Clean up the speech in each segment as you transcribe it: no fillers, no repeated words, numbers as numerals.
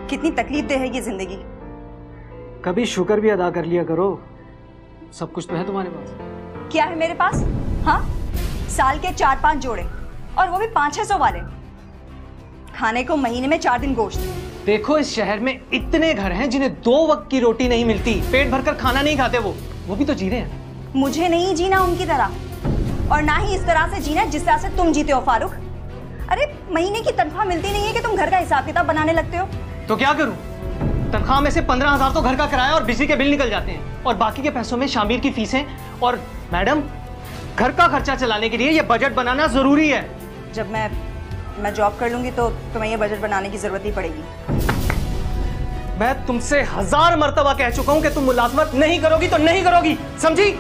कितनी तकलीफ दे है ये जिंदगी। कभी शुक्र भी अदा कर लिया करो, सब कुछ तो है तुम्हारे पास। क्या है मेरे पास? हाँ, साल के 4-5 जोड़े, और वो भी 500-600 वाले। खाने को महीने में 4 दिन गोश्त। देखो इस शहर में इतने घर हैं जिन्हें 2 वक्त की रोटी नहीं मिलती, पेट भरकर खाना नहीं खाते, वो भी तो जी रहे हैं। मुझे नहीं जीना उनकी तरह, और ना ही इस तरह से जीना जिस तरह से तुम जीते हो फारूक। अरे महीने की तनख्वाह मिलती नहीं है कि तुम घर का हिसाब किताब बनाने लगते हो। तो क्या करूं? तनख्वाह में से 15,000 तो घर का किराया और बिजली के बिल निकल जाते हैं, और बाकी के पैसों में शामिर की फीसें। और मैडम, घर का खर्चा चलाने के लिए ये बजट बनाना जरूरी है। जब मैं जॉब कर लूंगी तो तुम्हें ये बजट बनाने की जरूरत नहीं पड़ेगी। मैं तुमसे 1000 मर्तबा कह चुका हूं कि तुम मुलाजमत नहीं करोगी तो नहीं करोगी, समझी?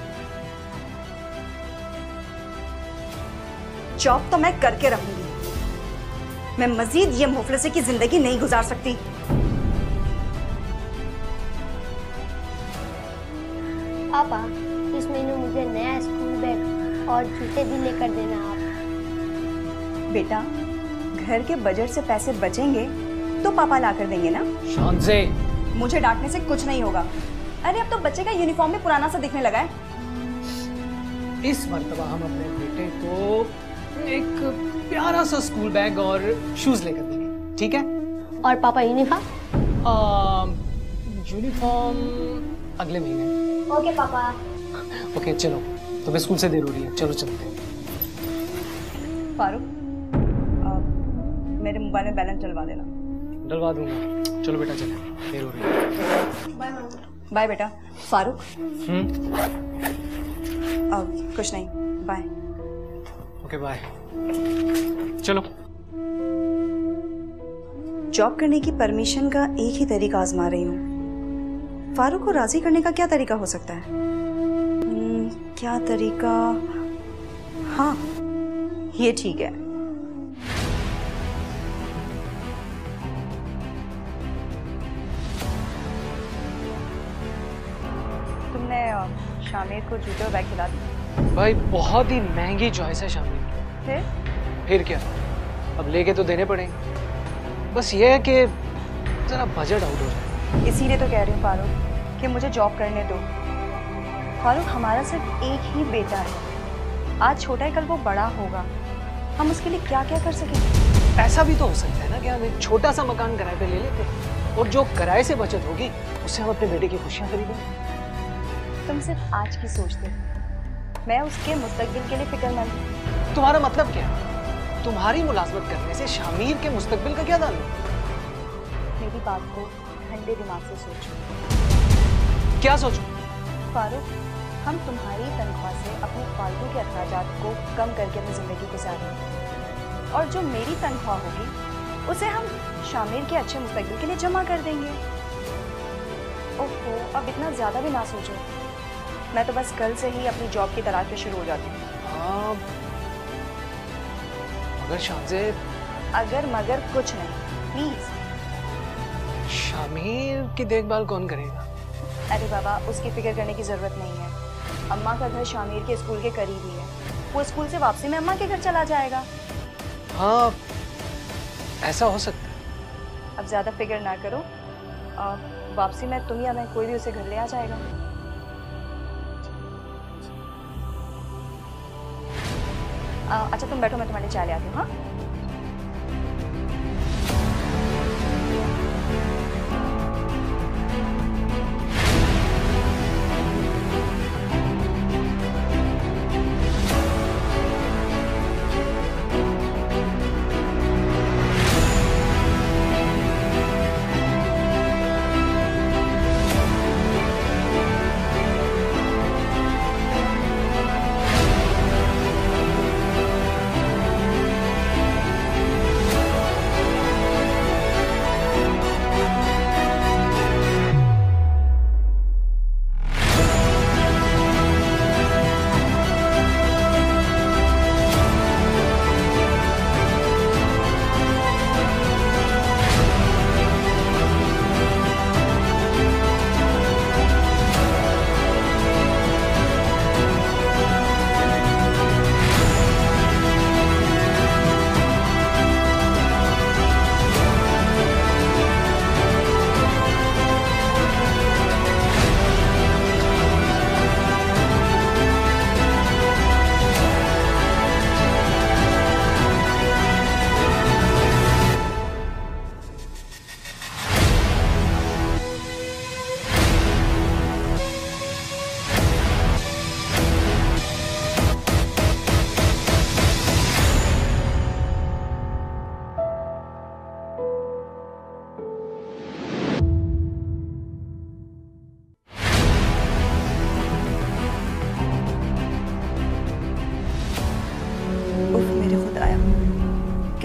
जॉब तो मैं करके रहूंगी, मैं मजीद ये मुफलिसी की जिंदगी नहीं गुजार सकती। पापा, इस महीने मुझे नया स्कूल बैग और जूते भी लेकर देना आप। बेटा, घर के बजट से पैसे बचेंगे तो पापा ला कर देंगे ना। शान से मुझे डांटने से कुछ नहीं होगा। अरे अब तो बच्चे का यूनिफॉर्म भी पुराना सा दिखने लगा है। इस मर्तबा हम अपने बेटे को एक प्यारा सा स्कूल बैग और शूज लेकर देंगे, ठीक है? और पापा यूनिफॉर्म? यूनिफॉर्म अगले महीने। ओके पापा। ओके चलो, तुम्हें स्कूल से देर हो रही है, चलो चलते हैं। फारूक, मेरे मोबाइल में बैलेंस डलवा देना। डलवा दूंगा, चलो बेटा चले, देर हो रही है। बाय बेटा। फारूक, कुछ नहीं, बाय। Okay bye. चलो। जॉब करने की परमिशन का एक ही तरीका आजमा रही हूँ। फारूक को राजी करने का क्या तरीका हो सकता है? क्या तरीका? हाँ, ये ठीक है। तुमने शामिर को जूते और बैग खिला दिया? भाई बहुत ही महंगी चॉइस है शामिर। फिर क्या, अब लेके तो देने पड़ेंगे। बस ये है कि जरा बजट आउट हो जाए। इसीलिए तो कह रही हूँ फारूक कि मुझे जॉब करने दो। फारूक, हमारा सिर्फ एक ही बेटा है। आज छोटा है, कल वो बड़ा होगा। हम उसके लिए क्या क्या कर सकेंगे? ऐसा भी तो हो सकता है ना कि हम एक छोटा सा मकान किराए पे ले लेते हैं, और जो किराए से बचत होगी उससे हम अपने बेटे की खुशियां खरीदेंगे। तुम सिर्फ आज की सोचते हो, मैं उसके मुस्तकबिल के लिए फिक्रमंद हूँ। तुम्हारा मतलब क्या है? तुम्हारी मुलाजमत करने से शामिर के मुस्तकबिल का क्या ताल्लुक? मेरी बात को ठंडे दिमाग से सोचो। क्या सोचो? फारूक, हम तुम्हारी तनख्वाह से अपने फालतू के अखराजात को कम करके अपनी जिंदगी गुजारेंगे, और जो मेरी तनख्वाह होगी उसे हम शामिर के अच्छे मुस्तकबिल के लिए जमा कर देंगे। ओहो, अब इतना ज्यादा भी ना सोचो। मैं तो बस कल से ही अपनी जॉब की तलाश में शुरू हो जाती हूँ। हाँ, मगर शानज़े, अगर मगर कुछ नहीं, प्लीज। शामिर की देखभाल कौन करेगा? अरे बाबा, उसकी फिक्र करने की जरूरत नहीं है। अम्मा का घर शामिर के स्कूल के करीब ही है। वो स्कूल से वापसी में अम्मा के घर चला जाएगा। हाँ, ऐसा हो सकता है। अब ज्यादा फिक्र ना करो, वापसी में तुम या मैं, कोई भी उसे घर ले आ जाएगा। अच्छा तुम बैठो, मैं तुम्हारे लिए चाय ले आती हूँ। हाँ,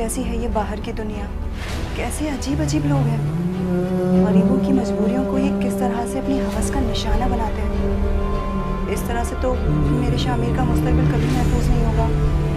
कैसी है ये बाहर की दुनिया, कैसे अजीब अजीब लोग हैं। गरीबों की मजबूरियों को ये किस तरह से अपनी हवस का निशाना बनाते हैं। इस तरह से तो मेरे शामिर का मुस्तकबिल कभी महफूज नहीं होगा।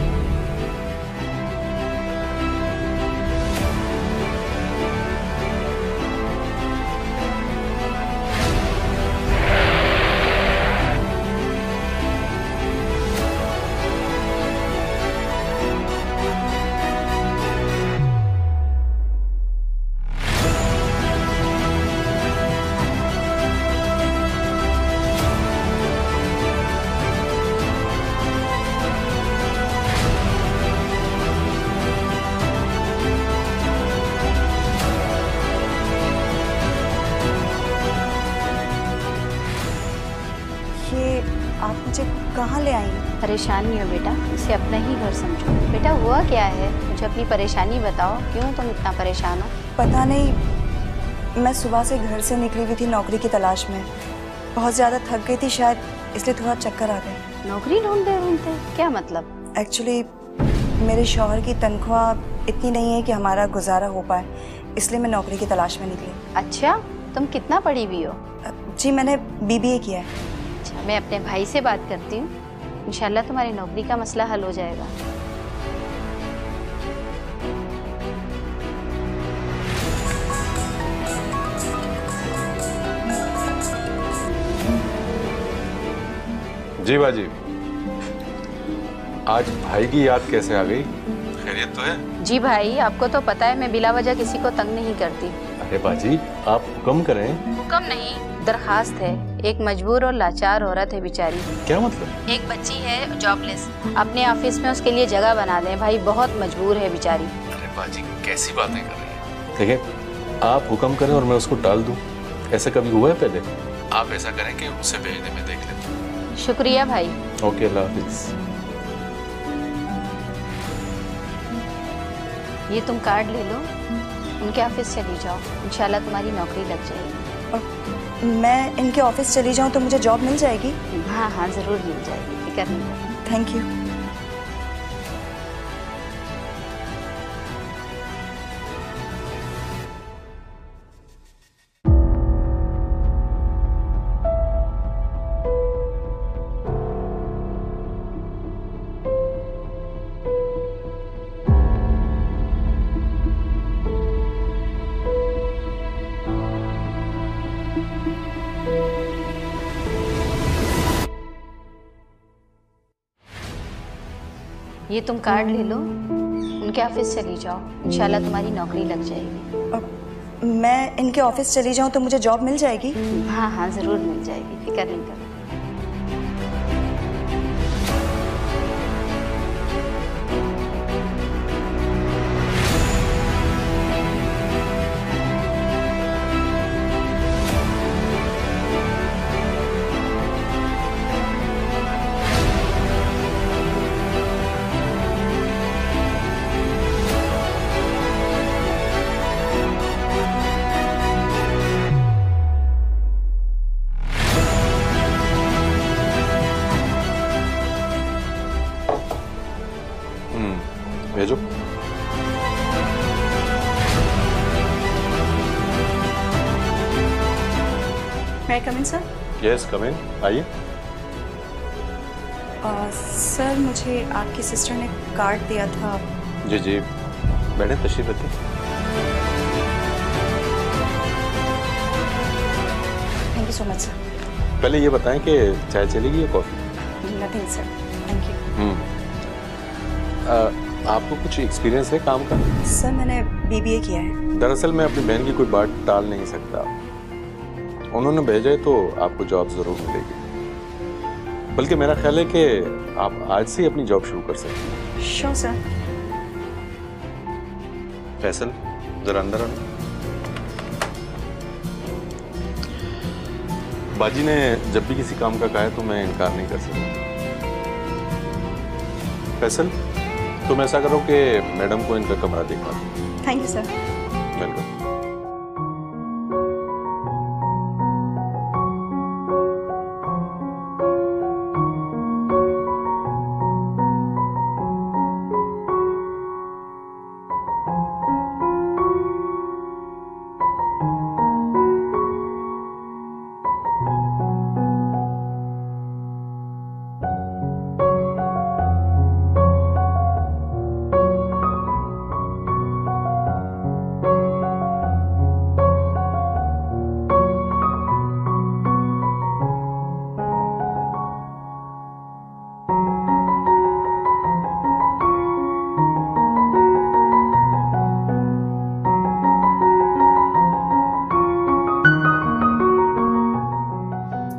आप मुझे कहाँ ले आई? परेशान नहीं हो बेटा, इसे अपना ही घर समझो। बेटा हुआ क्या है, मुझे अपनी परेशानी बताओ, क्यों तुम इतना परेशान हो? पता नहीं, मैं सुबह से घर से निकली हुई थी नौकरी की तलाश में। बहुत ज़्यादा थक गई थी शायद, इसलिए थोड़ा चक्कर आ गए। नौकरी ढूंढते ढूंढते क्या मतलब? एक्चुअली मेरे शौहर की तनख्वाह इतनी नहीं है कि हमारा गुजारा हो पाए, इसलिए मैं नौकरी की तलाश में निकली। अच्छा, तुम कितना पढ़ी हुई हो? जी मैंने BBA किया है। अच्छा, मैं अपने भाई से बात करती हूँ, इंशाल्लाह तुम्हारी नौकरी का मसला हल हो जाएगा। जी बाजी, आज भाई की याद कैसे आ गई? खैरियत तो है? जी भाई, आपको तो पता है मैं बिला वजह किसी को तंग नहीं करती। अरे बाजी, आप हुक्म करें। हुक्म नहीं, दरखास्त है। एक मजबूर और लाचार औरत है बेचारी। क्या मतलब? एक बच्ची है जॉबलेस, अपने ऑफिस में उसके लिए जगह बना दें भाई, बहुत मजबूर है बेचारी। अरे बाजी, कैसी बातें कर रही हैं? देखिए, आप हुक्म करें और मैं उसको टाल दूं, ऐसा कभी हुआ है पहले? आप ऐसा करें कि उसे भेज दें, मैं देख लेता हूं। शुक्रिया भाई। ओके, अल्लाह हाफिज। ये तुम कार्ड ले लो, उनके ऑफिस चली जाओ, इंशाल्लाह तुम्हारी नौकरी लग जाएगी। मैं इनके ऑफिस चली जाऊं तो मुझे जॉब मिल जाएगी? हाँ हाँ, ज़रूर मिल जाएगी, फिक्र नहीं करो। Thank you. ये तुम कार्ड ले लो, उनके ऑफिस चली जाओ, इंशाल्लाह तुम्हारी नौकरी लग जाएगी। मैं इनके ऑफिस चली जाऊं तो मुझे जॉब मिल जाएगी? हाँ हाँ, ज़रूर मिल जाएगी, फिक्र नहीं करो। भेजो। मैं कम इन सर? यस, कम इन, आइए। सर मुझे आपकी सिस्टर ने कार्ड दिया था। जी जी, बैठे, तशरीफ रखिए। Thank you so much sir. पहले ये बताएं कि चाय चलेगी या coffee? Nothing sir, thank you. आपको कुछ एक्सपीरियंस है काम का? सर मैंने BBA किया है। दरअसल मैं अपनी बहन की कोई बात टाल नहीं सकता, उन्होंने भेजा है तो आपको जॉब ज़रूर मिलेगी। बल्कि मेरा ख्याल है कि आप आज से ही अपनी जॉब शुरू कर सकते हैं। Sure sir. फैसल, ज़रा अंदर आना। बाजी ने जब भी किसी काम का कहा है तो मैं इनकार नहीं कर सकता। फैसल, तुम ऐसा करो कि मैडम को इनका कमरा दिखा दो। Thank you sir. Welcome.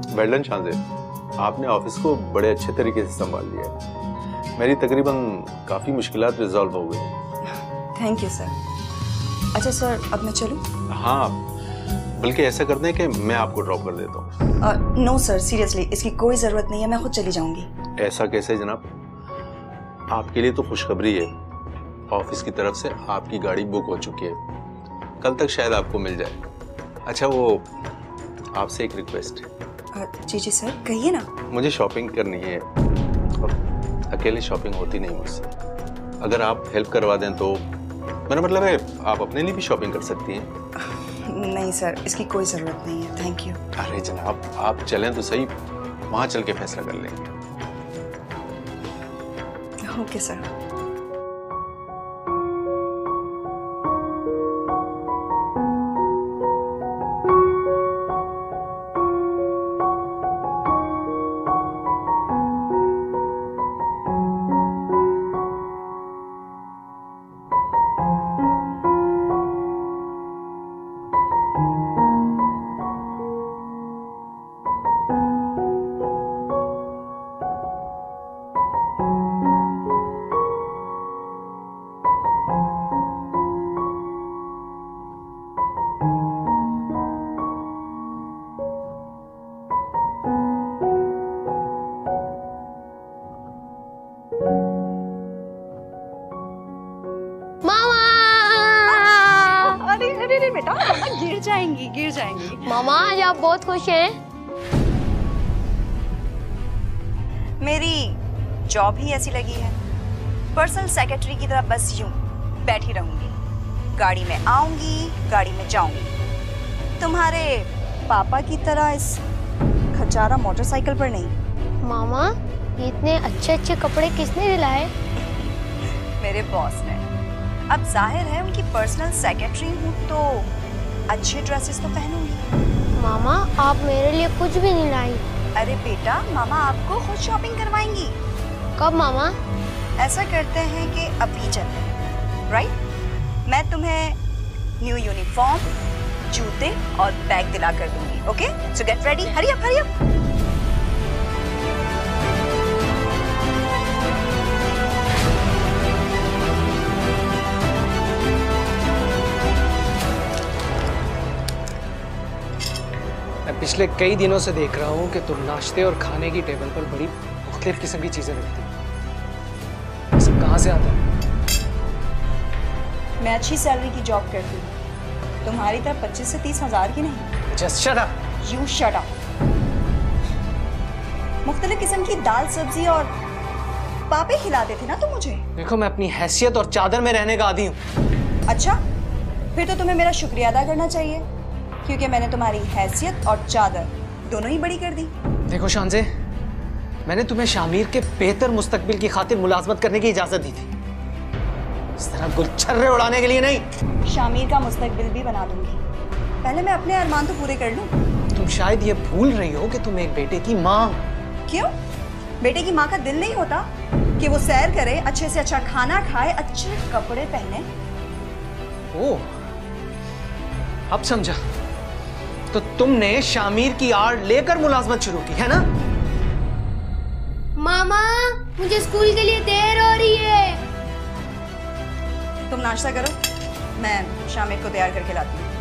Well done Shanzay, आपने ऑफिस को बड़े अच्छे तरीके से संभाल लिया है। मेरी तकरीबन काफ़ी मुश्किलात रिजॉल्व हो गई। Thank you sir. अच्छा सर, अब मैं चलूँ? हाँ, बल्कि ऐसा करते हैं कि मैं आपको ड्रॉप कर देता हूँ। नो सर, सीरियसली इसकी कोई ज़रूरत नहीं है, मैं खुद चली जाऊँगी। ऐसा कैसे जनाब? आपके लिए तो खुशखबरी है, ऑफिस की तरफ से आपकी गाड़ी बुक हो चुकी है, कल तक शायद आपको मिल जाए। अच्छा, वो आपसे एक रिक्वेस्ट है। जी जी सर, कहिए ना। मुझे शॉपिंग करनी है और अकेले शॉपिंग होती नहीं मुझसे। अगर आप हेल्प करवा दें तो, मेरा मतलब है आप अपने लिए भी शॉपिंग कर सकती हैं। नहीं सर, इसकी कोई ज़रूरत नहीं है, थैंक यू। अरे जनाब, आप चलें तो सही, वहाँ चल के फैसला कर लेंगे। Okay sir. बेटा, गिर जाएंगी। मामा, आज आप बहुत खुश हैं। मेरी जॉब ही ऐसी लगी है, पर्सनल सेक्रेटरी की तरह बस यूं बैठी रहूंगी। गाड़ी में आऊंगी, गाड़ी में जाऊंगी। तुम्हारे पापा की तरह इस खचारा मोटरसाइकिल पर नहीं। मामा, ये इतने अच्छे अच्छे कपड़े किसने दिलाए? मेरे बॉस ने। अब जाहिर है उनकी पर्सनल सेक्रेटरी हूँ तो अच्छे ड्रेसेस तो पहनूंगी। मामा, आप मेरे लिए कुछ भी नहीं लाई। अरे बेटा, मामा आपको खुद शॉपिंग करवाएंगी। कब मामा? ऐसा करते हैं कि अभी चलते हैं, राइट? मैं तुम्हें न्यू यूनिफॉर्म, जूते और बैग दिला कर दूंगी। Okay, so get ready, hurry up, hurry up. पिछले कई दिनों से देख रहा हूँ कि तुम नाश्ते और खाने की टेबल पर बड़ी मुख्तलिफ किस्म की चीजें रखती हो। ये सब कहाँ से आता है? मैं अच्छी सैलरी की जॉब करती हूँ, तुम्हारी तरह 25 से 30 हज़ार की नहीं। Just shut up. You shut up. मुख्तलिफ किस्म की दाल सब्जी और पापे खिलाते थे ना तुम मुझे। देखो, मैं अपनी हैसियत और चादर में रहने का आदी हूँ। अच्छा, फिर तो तुम्हें मेरा शुक्रिया अदा करना चाहिए, क्योंकि मैंने तुम्हारी हैसियत और चादर दोनों ही बड़ी कर दी। देखो शांजे, मैंने तुम्हें शामिर के बेहतर मुस्तकबिल की खातिर मुलाजमत करने की इजाजत दी थी, इस तरह गुलछर्रे उड़ाने के लिए नहीं। शामिर का मुस्तकबिल भी बना दूंगी, पहले मैं अपने अरमान तो पूरे कर लूं। तुम शायद ये भूल रही हो कि तुम एक बेटे की माँ। क्यों? बेटे की माँ का दिल नहीं होता कि वो सैर करे, अच्छे से अच्छा खाना खाए, अच्छे कपड़े पहने? ओह, अब समझा। तो तुमने शामिर की आड़ लेकर मुलाजमत शुरू की है ना? मामा, मुझे स्कूल के लिए देर हो रही है। तुम नाश्ता करो, मैं शामिर को तैयार करके लाती हूँ।